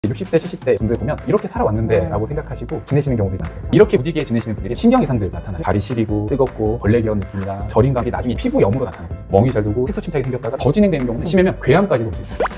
60대, 70대 분들 보면 이렇게 살아왔는데 라고 생각하시고 지내시는 경우들이 많아요. 이렇게 무디게 지내시는 분들이 신경 이상들 나타나요. 발이 시리고 뜨겁고 벌레 기운 느낌이나 저림감이 나중에 피부염으로 나타나요. 멍이 잘 들고 색소 침착이 생겼다가 더 진행되는 경우는 심하면 궤양까지도 올 수 있어요.